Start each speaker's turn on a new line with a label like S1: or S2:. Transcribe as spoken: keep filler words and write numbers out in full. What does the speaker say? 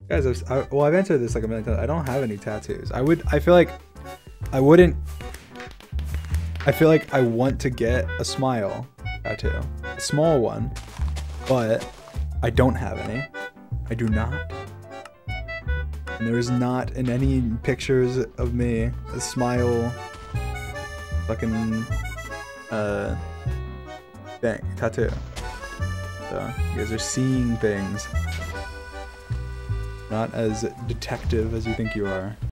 S1: Guys, I've, I, well, I've answered this like a million times. I don't have any tattoos. I would, I feel like I wouldn't, I feel like I want to get a smile tattoo. A small one, but I don't have any. I do not. And there is not in any pictures of me a smile fucking uh thing tattoo. So you guys are seeing things. Not as detective as you think you are.